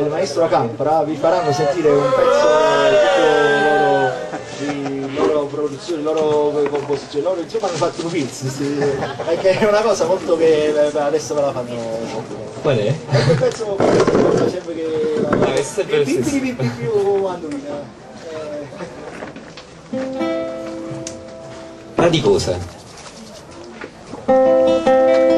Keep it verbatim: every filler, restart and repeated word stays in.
Il maestro Campra vi faranno sentire un pezzo tutto loro di loro produzioni, loro composizioni, loro insomma hanno fatto un pilz, perché è una cosa molto che adesso ve la fanno. Qual è? È quel pezzo che sempre che Ah, è sempre lo stesso. più più Andolina. Ma di cosa?